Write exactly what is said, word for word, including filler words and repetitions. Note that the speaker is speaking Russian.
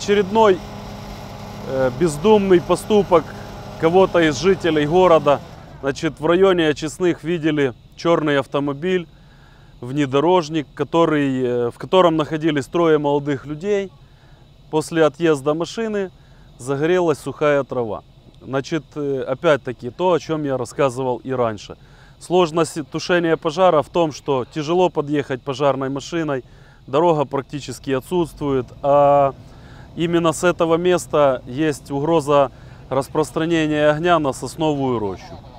очередной э, бездумный поступок кого-то из жителей города. Значит, в районе Очистных видели черный автомобиль, внедорожник, который, в котором находились трое молодых людей. После отъезда машины загорелась сухая трава. Значит, опять-таки то, о чем я рассказывал и раньше. Сложность тушения пожара в том, что тяжело подъехать пожарной машиной, дорога практически отсутствует, а именно с этого места есть угроза распространения огня на сосновую рощу.